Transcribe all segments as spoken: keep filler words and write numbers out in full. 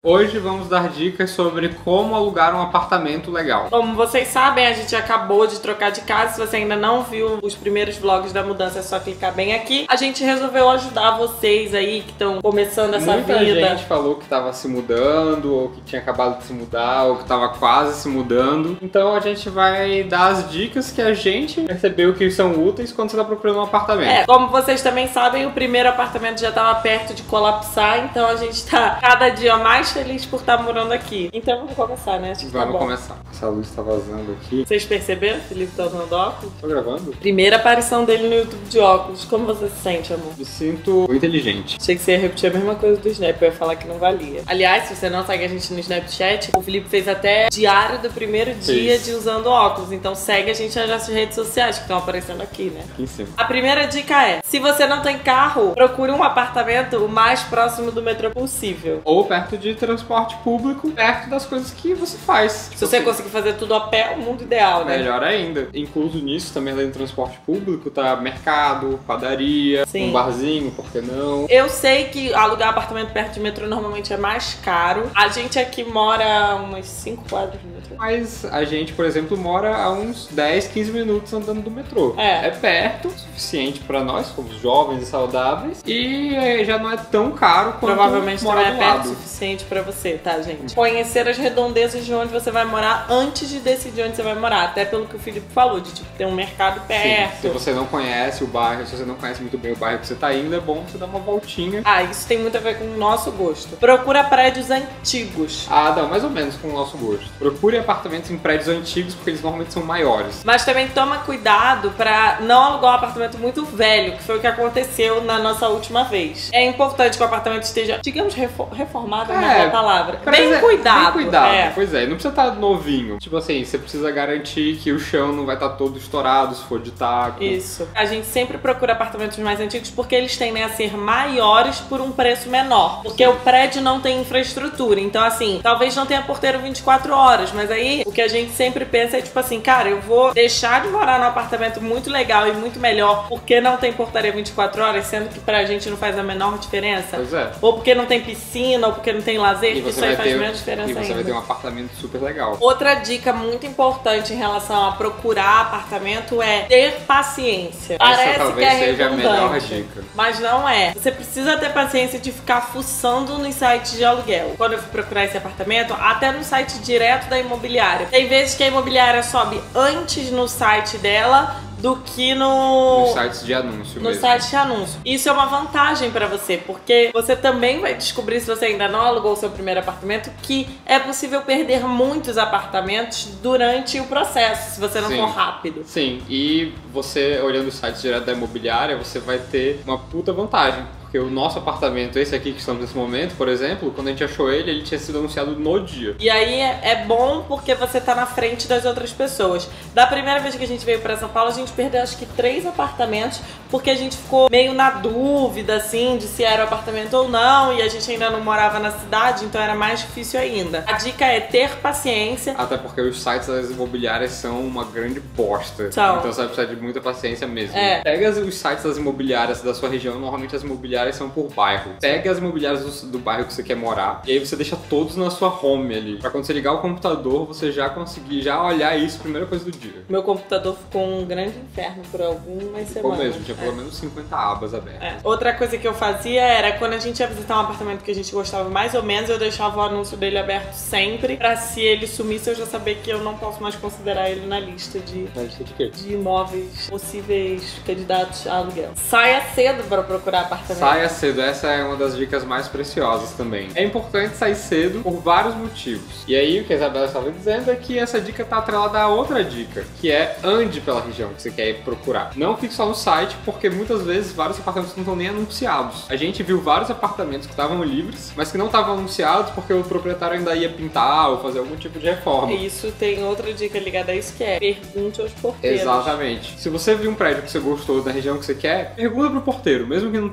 Hoje vamos dar dicas sobre como alugar um apartamento legal. Como vocês sabem, a gente acabou de trocar de casa. Se você ainda não viu os primeiros vlogs da mudança, é só clicar bem aqui. A gente resolveu ajudar vocês aí que estão começando essa Muita vida. Muita gente falou que estava se mudando, ou que tinha acabado de se mudar, ou que estava quase se mudando. Então a gente vai dar as dicas que a gente percebeu que são úteis quando você está procurando um apartamento. É, como vocês também sabem, o primeiro apartamento já estava perto de colapsar, então a gente tá cada dia mais feliz por estar morando aqui. Então vamos começar, né? Acho que vamos tá bom. começar. Essa luz tá vazando aqui. Vocês perceberam? O Felipe tá usando óculos? Tô gravando? Primeira aparição dele no YouTube de óculos. Como você se sente, amor? Me sinto inteligente. Achei que você ia repetir a mesma coisa do Snap, eu ia falar que não valia. Aliás, se você não segue a gente no Snapchat, o Felipe fez até diário do primeiro dia Isso. de usando óculos. Então segue a gente nas nossas redes sociais que estão aparecendo aqui, né? Aqui em cima. A primeira dica é, se você não tem carro, procure um apartamento o mais próximo do metrô possível. Ou perto de transporte público, perto das coisas que você faz. Se você conseguir fazer tudo a pé, é o mundo ideal, né? Melhor ainda. Incluso nisso, também além do transporte público, tá mercado, padaria, Sim. um barzinho, por que não? Eu sei que alugar apartamento perto de metrô normalmente é mais caro. A gente aqui mora a umas cinco quadras do metrô. Mas a gente, por exemplo, mora a uns dez, quinze minutos andando do metrô. É. É perto, suficiente pra nós, somos jovens e saudáveis. E é, já não é tão caro quanto Provavelmente não morar é do perto o lado. suficiente pra você, tá, gente? Conhecer as redondezas de onde você vai morar antes de decidir onde você vai morar. Até pelo que o Felipe falou, de tipo, ter um mercado perto. Sim, se você não conhece o bairro, se você não conhece muito bem o bairro que você tá indo, é bom você dar uma voltinha. Ah, isso tem muito a ver com o nosso gosto. Procura prédios antigos. Ah, não, mais ou menos com o nosso gosto. Procure apartamentos em prédios antigos, porque eles normalmente são maiores. Mas também toma cuidado pra não alugar um apartamento muito velho, que foi o que aconteceu na nossa última vez. É importante que o apartamento esteja, digamos, refor- reformado, é uma É, boa palavra. Mas Bem é- cuidado. Bem cuidado, É. pois é. Não precisa estar novinho. Tipo assim, você precisa garantir que o chão não vai estar todo estourado se for de taco. Isso. A gente sempre procura apartamentos mais antigos porque eles tendem a ser maiores por um preço menor. Porque o prédio não tem infraestrutura. Então, assim, talvez não tenha porteiro vinte e quatro horas, mas aí o que a gente sempre pensa é tipo assim, cara, eu vou deixar de morar num apartamento muito legal e muito melhor porque não tem portaria vinte e quatro horas, sendo que pra gente não faz a menor diferença. Pois é. Ou porque não tem piscina, ou porque não tem lazer, E que você isso aí vai faz ter, menos diferença e você ainda. vai ter um apartamento super legal. Outra dica muito importante em relação a procurar apartamento é ter paciência. Parece Essa talvez que é seja a melhor redundante, dica. mas não é. Você precisa ter paciência de ficar fuçando nos sites de aluguel. Quando eu fui procurar esse apartamento, até no site direto da imobiliária. Tem vezes que a imobiliária sobe antes no site dela do que no... Nos sites de anúncio No mesmo. site de anúncio. Isso é uma vantagem pra você, porque você também vai descobrir, se você ainda não alugou o seu primeiro apartamento, que é possível perder muitos apartamentos durante o processo, se você não Sim. for rápido. Sim, e você olhando o site direto da imobiliária, você vai ter uma puta vantagem. Porque o nosso apartamento, esse aqui que estamos nesse momento, por exemplo, quando a gente achou ele, ele tinha sido anunciado no dia. E aí é, é bom porque você tá na frente das outras pessoas. Da primeira vez que a gente veio pra São Paulo, a gente perdeu acho que três apartamentos, porque a gente ficou meio na dúvida, assim, de se era o apartamento ou não, e a gente ainda não morava na cidade, então era mais difícil ainda. A dica é ter paciência. Até porque os sites das imobiliárias são uma grande bosta. São. Então você vai precisar de muita paciência mesmo. É. Pega os sites das imobiliárias da sua região, normalmente as imobiliárias são por bairro. Pega as imobiliárias do, do bairro que você quer morar, e aí você deixa todos na sua home ali. Pra quando você ligar o computador, você já conseguir já olhar isso, primeira coisa do dia. Meu computador ficou um grande inferno por algumas Ficou semanas. mesmo, tinha É. pelo menos cinquenta abas abertas. É. Outra coisa que eu fazia era, quando a gente ia visitar um apartamento que a gente gostava mais ou menos, eu deixava o anúncio dele aberto sempre, pra se ele sumisse eu já saber que eu não posso mais considerar ele na lista de, Na lista de quê? de imóveis possíveis candidatos a aluguel. Saia cedo pra procurar apartamento. Saia cedo, essa é uma das dicas mais preciosas também. É importante sair cedo por vários motivos. E aí o que a Isabela estava dizendo é que essa dica tá atrelada a outra dica, que é ande pela região que você quer ir procurar. Não fique só no site, porque muitas vezes vários apartamentos não estão nem anunciados. A gente viu vários apartamentos que estavam livres, mas que não estavam anunciados porque o proprietário ainda ia pintar ou fazer algum tipo de reforma. Isso tem outra dica ligada a isso, que é pergunte aos porteiros. Exatamente. Se você viu um prédio que você gostou da região que você quer, pergunta pro porteiro, mesmo que não tenha anúncio.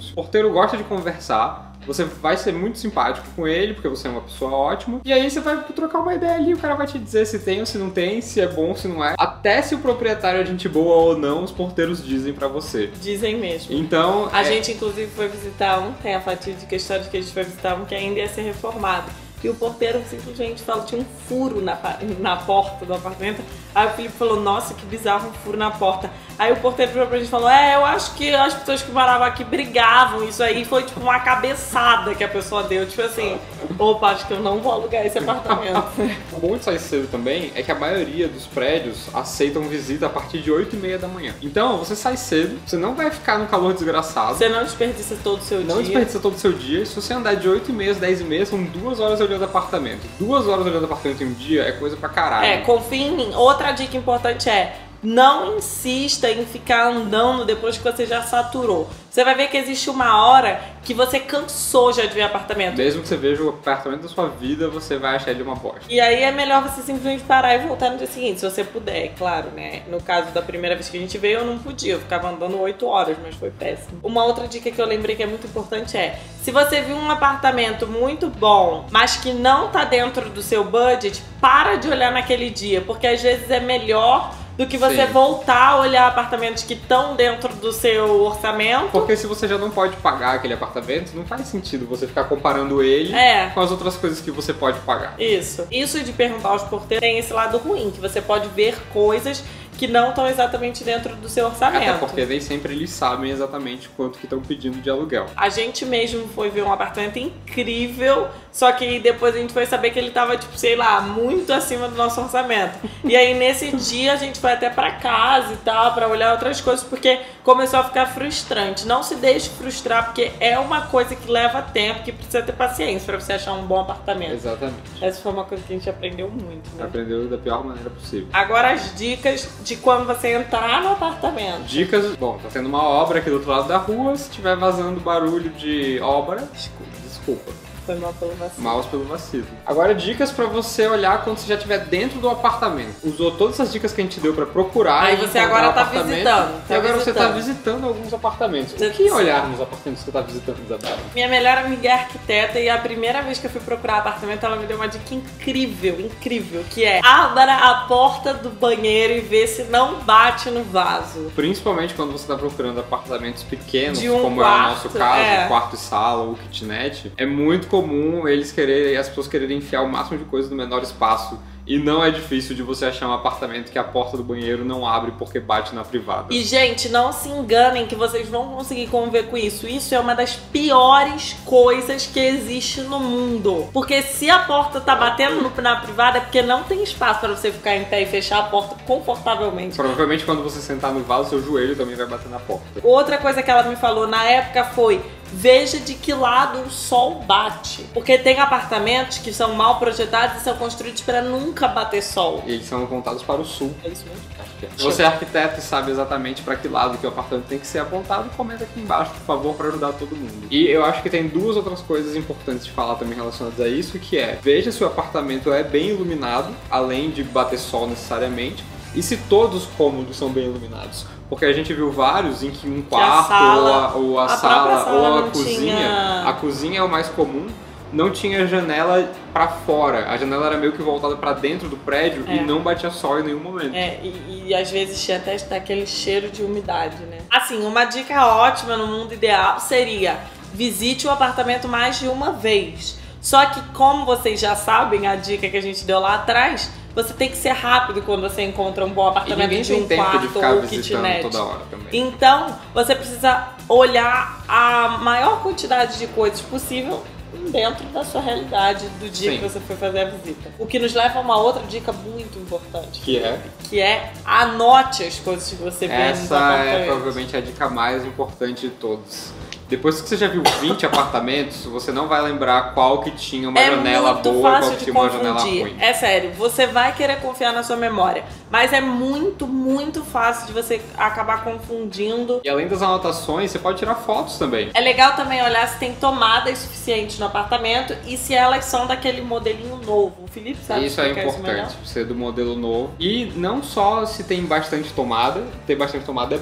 próximos. O porteiro gosta de conversar, você vai ser muito simpático com ele, porque você é uma pessoa ótima, e aí você vai trocar uma ideia ali, o cara vai te dizer se tem ou se não tem, se é bom ou se não é. Até se o proprietário é gente boa ou não, os porteiros dizem pra você. Dizem mesmo. Então... A é... gente, inclusive, foi visitar um, tem a fatídica história de que a gente foi visitar um que ainda ia ser reformado. E o porteiro simplesmente falou, tinha um furo na, na porta do apartamento. Aí o Felipe falou, nossa, que bizarro, um furo na porta. Aí o porteiro virou pra gente e falou, é, eu acho que as pessoas que moravam aqui brigavam. Isso aí foi tipo uma cabeçada que a pessoa deu. Tipo assim, opa, acho que eu não vou alugar esse apartamento. O bom de sair cedo também é que a maioria dos prédios aceitam visita a partir de oito e meia da manhã. Então, você sai cedo, você não vai ficar no calor desgraçado. Você não desperdiça todo o seu não dia. Não desperdiça todo o seu dia. Se você andar de oito e meia às dez e meia, são duas horas olhando apartamento. Duas horas olhando apartamento em um dia é coisa pra caralho. É, confia em mim. Outra dica importante é, não insista em ficar andando depois que você já saturou. Você vai ver que existe uma hora que você cansou já de ver apartamento. Mesmo que você veja o apartamento da sua vida, você vai achar ele uma bosta. E aí é melhor você simplesmente parar e voltar no dia seguinte, se você puder, é claro, né? No caso da primeira vez que a gente veio, eu não podia, eu ficava andando oito horas, mas foi péssimo. Uma outra dica que eu lembrei que é muito importante é, se você viu um apartamento muito bom, mas que não tá dentro do seu budget, para de olhar naquele dia, porque às vezes é melhor do que você Sim. voltar a olhar apartamentos que estão dentro do seu orçamento. Porque se você já não pode pagar aquele apartamento, não faz sentido você ficar comparando ele é. com as outras coisas que você pode pagar. Isso. Isso de perguntar aos porteiros tem esse lado ruim, que você pode ver coisas que não estão exatamente dentro do seu orçamento. Até porque nem sempre eles sabem exatamente quanto que estão pedindo de aluguel. A gente mesmo foi ver um apartamento incrível, só que depois a gente foi saber que ele tava, tipo, sei lá, muito acima do nosso orçamento. E aí nesse dia a gente foi até pra casa e tal, pra olhar outras coisas, porque começou a ficar frustrante. Não se deixe frustrar, porque é uma coisa que leva tempo, que precisa ter paciência pra você achar um bom apartamento. Exatamente. Essa foi uma coisa que a gente aprendeu muito, né? Aprendeu da pior maneira possível. Agora as dicas de quando você entrar no apartamento. Dicas, bom, tá tendo uma obra aqui do outro lado da rua, se tiver vazando barulho de obra, desculpa. desculpa. Foi mal pelo vacilo. Mal pelo vacilo. Agora, dicas pra você olhar quando você já estiver dentro do apartamento. Usou todas essas dicas que a gente deu pra procurar. Aí você agora tá visitando. Tá e agora visitando. Você tá visitando alguns apartamentos. O que olhar nos apartamentos que você tá visitando, Isabela? Minha melhor amiga é arquiteta e a primeira vez que eu fui procurar apartamento, ela me deu uma dica incrível, incrível, que é abra a porta do banheiro e vê se não bate no vaso. Principalmente quando você tá procurando apartamentos pequenos, de um como quarto, é o nosso caso, é. quarto e sala ou kitnet. É muito comum eles quererem, as pessoas quererem enfiar o máximo de coisa no menor espaço. E não é difícil de você achar um apartamento que a porta do banheiro não abre porque bate na privada. E, gente, não se enganem que vocês vão conseguir conviver com isso. Isso é uma das piores coisas que existe no mundo. Porque se a porta tá batendo no, na privada é porque não tem espaço para você ficar em pé e fechar a porta confortavelmente. Provavelmente quando você sentar no vaso, seu joelho também vai bater na porta. Outra coisa que ela me falou na época foi: veja de que lado o sol bate. Porque tem apartamentos que são mal projetados e são construídos para nunca bater sol. E eles são apontados para o sul. É isso mesmo? Acho que é. Se você é arquiteto e sabe exatamente para que lado que o apartamento tem que ser apontado, comenta aqui embaixo, por favor, para ajudar todo mundo. E eu acho que tem duas outras coisas importantes de falar também relacionadas a isso, que é: veja se o apartamento é bem iluminado, além de bater sol necessariamente, e se todos os cômodos são bem iluminados. Porque a gente viu vários em que um quarto, que a sala, ou a, ou a, a sala, sala, ou a cozinha, tinha... a cozinha é o mais comum, não tinha janela pra fora. A janela era meio que voltada pra dentro do prédio é. e não batia sol em nenhum momento. É, e, e às vezes tinha até aquele cheiro de umidade, né? Assim, uma dica ótima no mundo ideal seria: visite o apartamento mais de uma vez. Só que, como vocês já sabem, a dica que a gente deu lá atrás, você tem que ser rápido quando você encontra um bom apartamento de um quarto ou kitnet. Toda hora também. Então, você precisa olhar a maior quantidade de coisas possível dentro da sua realidade do dia Sim. que você foi fazer a visita. O que nos leva a uma outra dica muito importante. Que é? Que é anote as coisas que você vê nos apartamentos. Essa é provavelmente a dica mais importante de todos. Depois que você já viu vinte apartamentos, você não vai lembrar qual que tinha uma é janela muito boa e fácil qual que de tinha uma confundir. janela ruim. É sério, você vai querer confiar na sua memória, mas é muito, muito fácil de você acabar confundindo. E além das anotações, você pode tirar fotos também. É legal também olhar se tem tomadas suficientes no apartamento e se elas são daquele modelinho novo. O Felipe sabe Isso é importante, ser do modelo novo. E não só se tem bastante tomada, ter bastante tomada é bom,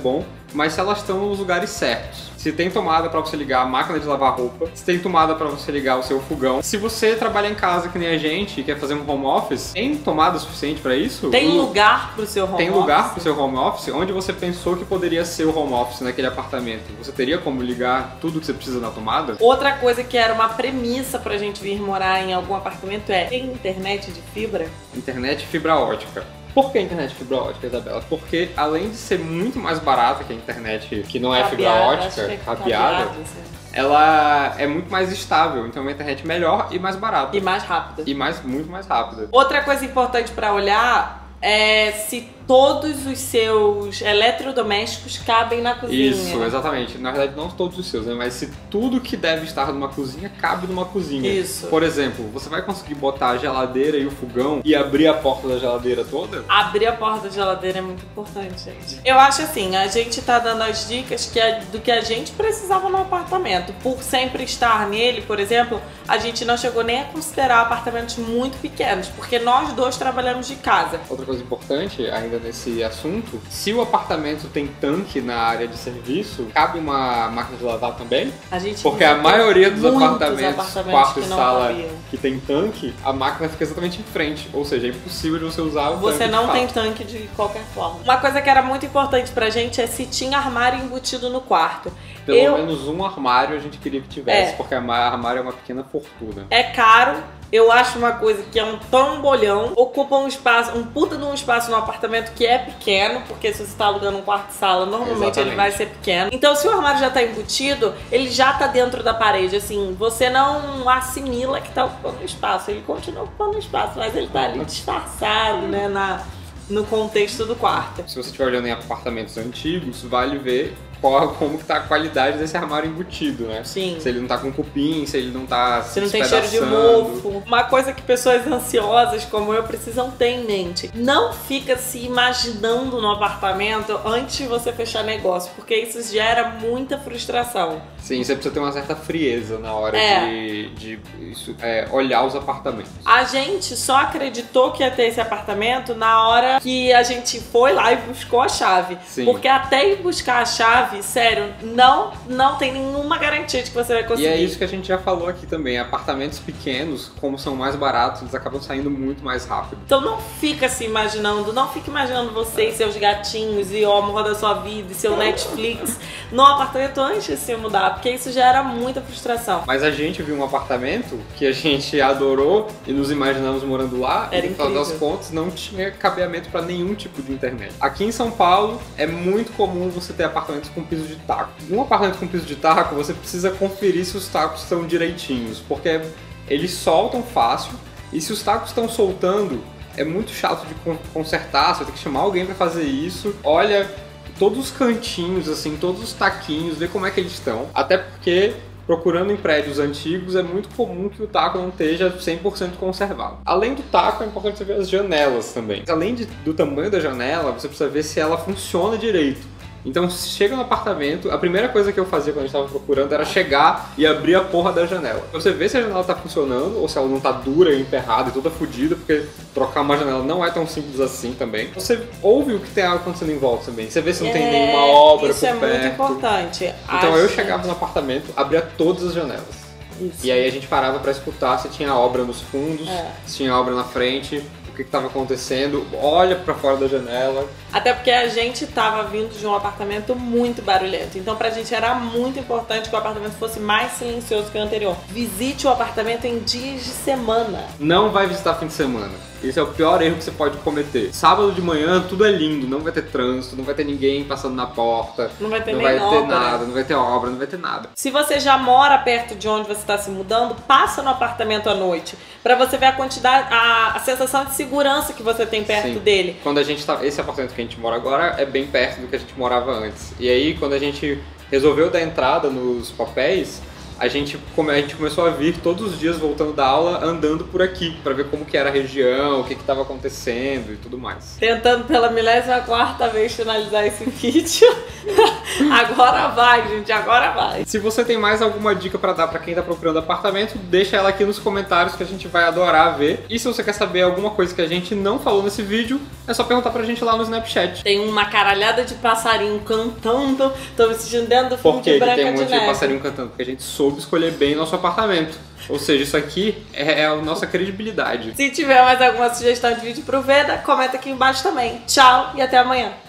mas se elas estão nos lugares certos. Se tem tomada para você ligar a máquina de lavar roupa, se tem tomada para você ligar o seu fogão. Se você trabalha em casa que nem a gente e quer fazer um home office, tem tomada suficiente para isso? Tem lugar pro seu home tem office? Tem lugar pro seu home office? Onde você pensou que poderia ser o home office naquele apartamento? Você teria como ligar tudo que você precisa na tomada? Outra coisa que era uma premissa pra gente vir morar em algum apartamento é: tem internet de fibra? Internet fibra ótica. Por que a internet fibra ótica, Isabela? Porque além de ser muito mais barata que a internet que não é fibra ótica, é cabeada, ela é muito mais estável. Então é uma internet melhor e mais barata. E mais rápida. E mais, muito mais rápida. Outra coisa importante pra olhar é se todos os seus eletrodomésticos cabem na cozinha. Isso, exatamente. Na verdade, não todos os seus, né? Mas se tudo que deve estar numa cozinha cabe numa cozinha. Isso. Por exemplo, você vai conseguir botar a geladeira e o fogão e abrir a porta da geladeira toda? Abrir a porta da geladeira é muito importante, gente. Eu acho assim, a gente tá dando as dicas que é do que a gente precisava no apartamento. Por sempre estar nele, por exemplo, a gente não chegou nem a considerar apartamentos muito pequenos, porque nós dois trabalhamos de casa. Outra coisa importante, ainda nesse assunto, se o apartamento tem tanque na área de serviço, cabe uma máquina de lavar também? A gente Porque a maioria dos apartamentos, apartamentos quarto e que sala cabiam. que tem tanque, a máquina fica exatamente em frente, ou seja, é impossível de você usar o Você tanque. não de tem fato. tanque de qualquer forma. Uma coisa que era muito importante pra gente é se tinha armário embutido no quarto. Pelo Eu... menos um armário a gente queria que tivesse, É. porque armário é uma pequena fortuna. É caro. Eu acho uma coisa que é um trambolhão, ocupa um espaço, um puta de um espaço no apartamento que é pequeno, porque se você tá alugando um quarto de sala, normalmente Exatamente. ele vai ser pequeno. Então, se o armário já tá embutido, ele já tá dentro da parede, assim, você não assimila que tá ocupando espaço, ele continua ocupando espaço, mas ele tá ali disfarçado, né, na, no contexto do quarto. Se você estiver olhando em apartamentos antigos, vale ver qual, como que tá a qualidade desse armário embutido, né? Sim. Se ele não tá com cupim, se ele não tá Se não tem cheiro de mofo. Uma coisa que pessoas ansiosas como eu precisam ter em mente: não fica se imaginando no apartamento antes de você fechar negócio, porque isso gera muita frustração. Sim, você precisa ter uma certa frieza na hora É. de, de isso, é, olhar os apartamentos. A gente só acreditou que ia ter esse apartamento na hora que a gente foi lá e buscou a chave. Sim. Porque até ir buscar a chave, sério, não, não tem nenhuma garantia de que você vai conseguir. E é isso que a gente já falou aqui também. Apartamentos pequenos, como são mais baratos, eles acabam saindo muito mais rápido. Então não fica se imaginando, não fica imaginando você e seus gatinhos e o amor da sua vida e seu Netflix no apartamento antes de se mudar, porque isso gera muita frustração. Mas a gente viu um apartamento que a gente adorou e nos imaginamos morando lá, Era e no final das incrível. contas não tinha cabeamento para nenhum tipo de internet. Aqui em São Paulo é muito comum você ter apartamentos com piso de taco. Num apartamento com piso de taco, você precisa conferir se os tacos estão direitinhos, porque eles soltam fácil, e se os tacos estão soltando, é muito chato de consertar, você tem que chamar alguém para fazer isso. Olha todos os cantinhos, assim, todos os taquinhos, ver como é que eles estão. Até porque, procurando em prédios antigos, é muito comum que o taco não esteja cem por cento conservado. Além do taco, é importante você ver as janelas também. Além de, do tamanho da janela, você precisa ver se ela funciona direito. Então, se chega no apartamento, a primeira coisa que eu fazia quando a gente estava procurando era chegar e abrir a porra da janela. Você vê se a janela está funcionando ou se ela não está dura e emperrada e toda fodida, porque trocar uma janela não é tão simples assim também. Você ouve o que tem acontecendo em volta também. Você vê se não tem É, nenhuma obra isso por é perto. muito importante. Então A eu gente- chegava no apartamento, abria todas as janelas. Isso. E aí a gente parava para escutar se tinha obra nos fundos, É. se tinha obra na frente, o que estava acontecendo. Olha para fora da janela. Até porque a gente tava vindo de um apartamento muito barulhento. Então pra gente era muito importante que o apartamento fosse mais silencioso que o anterior. Visite o apartamento em dias de semana. Não vai visitar fim de semana. Esse é o pior erro que você pode cometer. Sábado de manhã tudo é lindo, não vai ter trânsito, não vai ter ninguém passando na porta, Não vai ter não nem vai ter obra. nada, não vai ter obra, não vai ter nada. Se você já mora perto de onde você está se mudando, passa no apartamento à noite. Pra você ver a quantidade, a, a sensação de segurança que você tem perto Sim. dele. Quando a gente tá, esse apartamento que a gente mora agora é bem perto do que a gente morava antes. E aí quando a gente resolveu dar entrada nos papéis, a gente, come- a gente começou a vir todos os dias voltando da aula andando por aqui pra ver como que era a região, o que que estava acontecendo e tudo mais. Tentando pela milésima quarta vez finalizar esse vídeo. Agora vai, gente, agora vai. Se você tem mais alguma dica pra dar pra quem tá procurando apartamento, deixa ela aqui nos comentários que a gente vai adorar ver. E se você quer saber alguma coisa que a gente não falou nesse vídeo, é só perguntar pra gente lá no Snapchat. Tem uma caralhada de passarinho cantando, tô me sentindo dentro do filme Por que de Branca tem um de monte de Neve. passarinho cantando? Porque a gente soube escolher bem nosso apartamento. Ou seja, isso aqui é a nossa credibilidade. Se tiver mais alguma sugestão de vídeo pro Veda, comenta aqui embaixo também. Tchau e até amanhã.